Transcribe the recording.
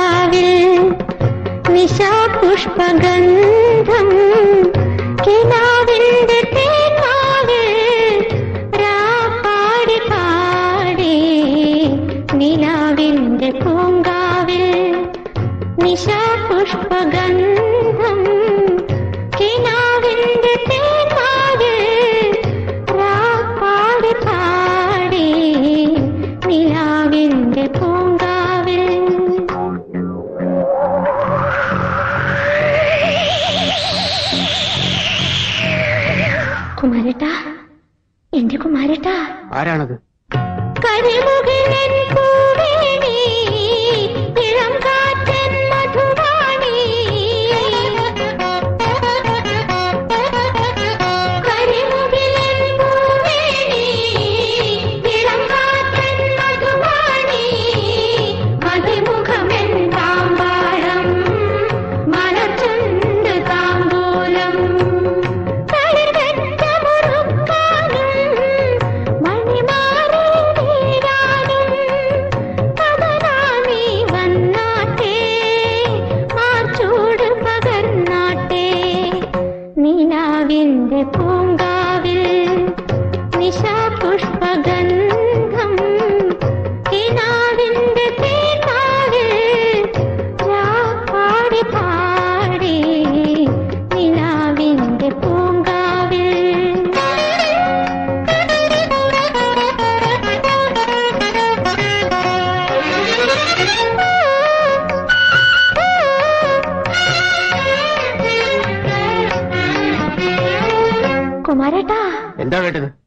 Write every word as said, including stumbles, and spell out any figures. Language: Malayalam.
പൂങ്കാവിൽ നിശാപുഷ്പഗന്ധം കിനാവിന്റെ തേനാവിൽ രാപ്പാടി പാടി നിലാവിന്റെ പൂങ്കാവിൽ നിശാപുഷ്പഗന്ധം കിനാവിന്റെ തേനാവിൽ രാപ്പാടി പാടി നിലാവിന്റെ പൂങ്കാവിൽ. കുമാരേട്ടാ, എന്റെ കുമാരേട്ടാ. ആരാണത്? കരിമുകിലൻ പൂവേണി, ഇളം കാറ്റൻ മധുവാണി. കരിമുകിലൻ പൂവേണി, ഇളം കാറ്റൻ മധുവാണി. മതിമുഖമെൻ താമ്പാഴം, മലച്ചുണ്ട് താമ്പൂലം. നിലാവിന്റെ പൂങ്കാവിൽ നിശാപുഷ്പഗന്ധം കിനാവിന്റെ തേനാവിൽ രാപ്പാടി പാടി നിലാവിന്റെ പൂങ്കാവിൽ. കുമാരേട്ടാ. എന്താ കേട്ടത്?